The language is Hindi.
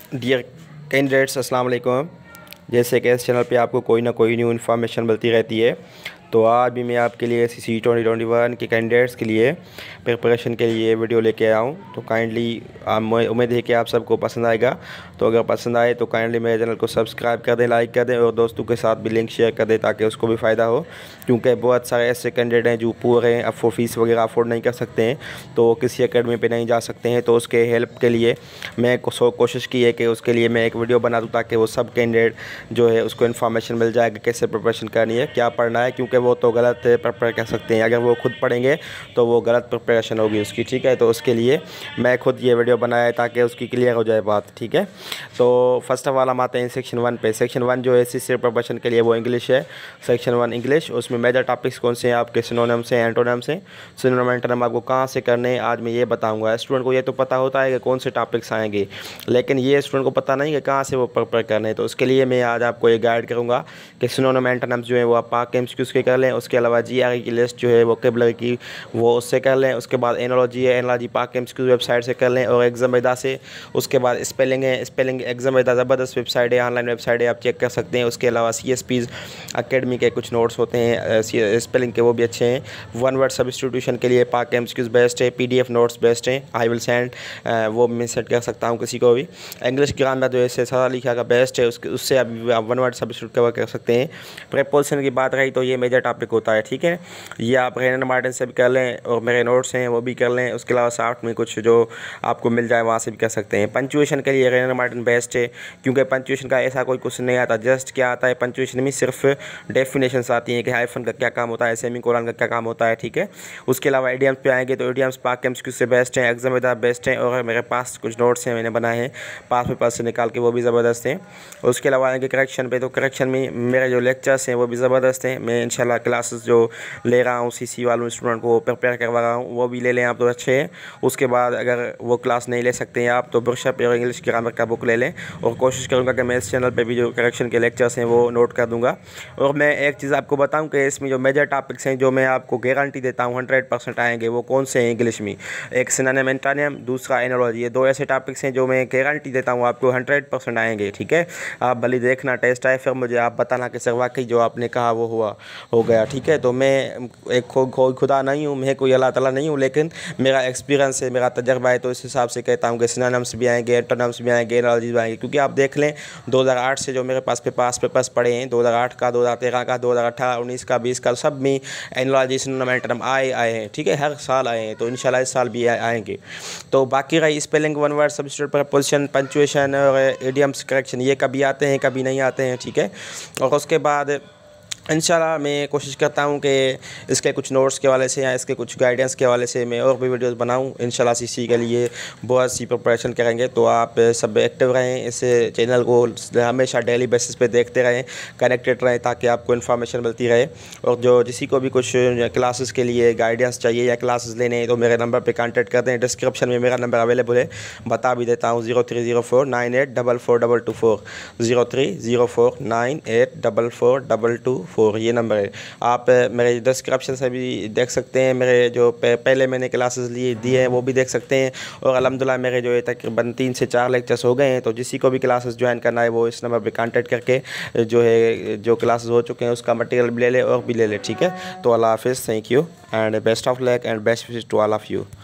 डियर कैंडिडेट्स, अस्सलाम वालेकुम। जैसे कि इस चैनल पे आपको कोई ना कोई न्यू इन्फॉर्मेशन मिलती रहती है, तो आज भी मैं आपके लिए CC 2021 के कैंडिडेट्स के लिए प्रिपरेशन के लिए वीडियो लेके आया हूँ। तो काइंडली उम्मीद है कि आप सबको पसंद आएगा। तो अगर पसंद आए तो काइंडली मेरे चैनल को सब्सक्राइब कर दें, लाइक कर दें और दोस्तों के साथ भी लिंक शेयर कर दें ताकि उसको भी फ़ायदा हो। क्योंकि बहुत सारे ऐसे कैंडिडेट हैं जो पुअर हैं, अब फीस वगैरह अफोर्ड नहीं कर सकते हैं, तो वो किसी अकेडमी पे नहीं जा सकते हैं। तो उसके हेल्प के लिए मैं कोशिश की है कि उसके लिए मैं एक वीडियो बना दूँ ताकि वो सब कैंडिडेट जो है उसको इन्फॉर्मेशन मिल जाए कि कैसे प्रिपरेशन करनी है, क्या पढ़ना है। क्योंकि वो तो गलत प्रिपेयर कर सकते हैं, अगर वो खुद पढ़ेंगे तो वो गलत प्रिपरेशन होगी उसकी, ठीक है। तो उसके लिए मैं खुद ये वीडियो बनाया है ताकि उसकी क्लियर हो जाए बात, ठीक है। तो फर्स्ट ऑफ ऑल हम आते हैं सेक्शन 1 पे। सेक्शन 1 जो है CC प्रिपरेशन के लिए वो इंग्लिश है। सेक्शन 1 इंग्लिश, उसमें मेजर टॉपिक्स कौन से हैं आपके, सिनोनिम्स हैं, एंटोनिम्स हैं। सिनोनिम एंटोनिम आपको कहाँ से करने हैं आज मैं ये बताऊँगा। स्टूडेंट को ये तो पता होता है कि कौन से टॉपिक्स आएंगे, लेकिन ये स्टूडेंट को पता नहीं कि कहाँ से वो प्रिपेयर करने हैं। तो उसके लिए मैं आज आपको ये गाइड करूँगा कि सिनोनिम एंटोनिम्स जो है वो आप पाक MCQs के कर लें। उसके अलावा GRE की लिस्ट जो है वोकैबुलरी की वो उससे कर लें। उसके बाद एनोलॉजी है, एनोलॉजी पाक MCQs वेबसाइट से कर लें और एग्जाम वेदा से। उसके बाद स्पेलिंग है, स्पेलिंग एग्जाम वेदा ज़बरदस्त वेबसाइट है, ऑनलाइन वेबसाइट है, आप चेक कर सकते हैं। उसके अलावा CSPs अकेडमी के कुछ नोट्स होते हैं स्पेलिंग के, वो भी अच्छे हैं। वन वर्ड सब्स्टिट्यूशन के लिए पाक MCQs बेस्ट है, PDF नोट्स बेस्ट हैं, आई विल सेंड, वो मैं सेट कर सकता हूँ किसी को भी। इंग्लिश ग्रामर जो है सारा लिखा का बेस्ट है, उससे आप वन वर्ड सब्स्टिट्यूट कवर कर सकते हैं। प्रीपोजिशन की बात रही तो ये मेजर टॉपिक होता है, ठीक है। ये आप रेनन मार्टिन से भी कर लें और मेरे नोट्स हैं वो भी कर लें। उसके अलावा साफ्ट में कुछ जो आपको मिल जाए वहाँ से भी कर सकते हैं। पंचुएशन के लिए रेनन मार्टिन बेस्ट है, क्योंकि पंचुएशन का ऐसा कोई कुछ नहीं आता। जस्ट क्या आता है पंचुएशन में, सिर्फ डेफिनेशंस आती हैं कि हाइफन का क्या काम होता है, सेमीकोलन का क्या काम होता है, ठीक है। उसके अलावा एडियम्स पे आएंगे तो एडियम्स पाक MCQ से बेस्ट हैं, एग्जाम वेदा बेस्ट हैं और मेरे पास कुछ नोट्स हैं मैंने बनाए हैं पास पेपर से निकाल के, वो भी ज़बरदस्त हैं। उसके अलावा आएंगे करेक्शन पे, तो करेक्शन में मेरे जो लेक्चर्स हैं वो भी ज़बरदस्त हैं। मैं इंशाल्लाह क्लासेस जो ले रहा हूँ CC वालों स्टूडेंट को प्रिपेयर करवा रहा हूँ, वो भी ले लें आप तो अच्छे हैं। उसके बाद अगर वो क्लास नहीं ले सकते हैं आप तो ब्रशअप और इंग्लिश ग्रामर का बुक ले लें। और कोशिश करूँगा कि मैं इस चैनल पे भी जो करेक्शन के लेक्चर्स हैं वो नोट कर दूँगा। और मैं एक चीज़ आपको बताऊँ कि इसमें जो मेजर टॉपिक्स हैं जो मैं आपको गारंटी देता हूँ 100% आएंगे, वो कौन से हैं इंग्लिश में। एक सिनोनिम एंटोनिम, दूसरा एनोलॉजी, ये दो ऐसे टॉपिक्स हैं जो मैं गारंटी देता हूँ आपको 100% आएंगे, ठीक है। आप भले देखना टेस्ट आए फिर मुझे आप बताना कि सर वाकई जो आपने कहा वो हो गया, ठीक है। तो मैं एक कोई खुदा नहीं हूँ, मैं कोई अल्लाह ताला नहीं हूँ, लेकिन मेरा एक्सपीरियंस है, मेरा तजर्बा है, तो इस हिसाब से कहता हूँ कि सिनोनिम्स भी आएंगे, एंटोनिम्स भी आएंगे, एनोलॉजीज भी आएंगे। क्योंकि आप देख लें 2008 से जो मेरे पास पेपर्स पड़े हैं, 2008 का, 2013 का, 2018, 19 का, 20 का, सब में एनोलॉजी सिनोनिम एंटोनिम आए हैं, ठीक है। हर साल आए हैं, तो इंशाल्लाह इस साल भी आएंगे। तो बाकी रही spelling, one word substitute, preposition, punctuation और इडियम्स करेक्शन, ये कभी आते हैं कभी नहीं आते हैं, ठीक है। और उसके बाद इंशाल्लाह मैं कोशिश करता हूँ कि इसके कुछ नोट्स के हवाले से या इसके कुछ गाइडेंस के हवाले से मैं और भी वीडियोस बनाऊँ। इंशाल्लाह CC के लिए बहुत सी प्रिपरेशन करेंगे, तो आप सब एक्टिव रहें, इस चैनल को हमेशा डेली बेसिस पे देखते रहें, कनेक्टेड रहें ताकि आपको इन्फॉर्मेशन मिलती रहे। और जो किसी को भी कुछ क्लासेस के लिए गाइडेंस चाहिए या क्लासेस लेने हैं तो मेरे नंबर पर कॉन्टैक्ट कर दें। डिस्क्रिप्शन में मेरा नंबर अवेलेबल है, बता भी देता हूँ, 030498442224, 030498442224, ये नंबर है। आप मेरे डिस्क्रिप्शन से भी देख सकते हैं, मेरे जो पहले मैंने क्लासेस दिए हैं वो भी देख सकते हैं। और अल्हम्दुलिल्लाह मेरे जो है तकरीबन 3 से 4 लेक्चर्स हो गए हैं। तो जिसी को भी क्लासेस ज्वाइन करना है वो इस नंबर पे कांटेक्ट करके जो है जो क्लासेस हो चुके हैं उसका मटेरियल भी ले ले और भी ले ले, ठीक है। तो अल्लाह हाफिज़, thank you and best of luck and best wishes to all of you.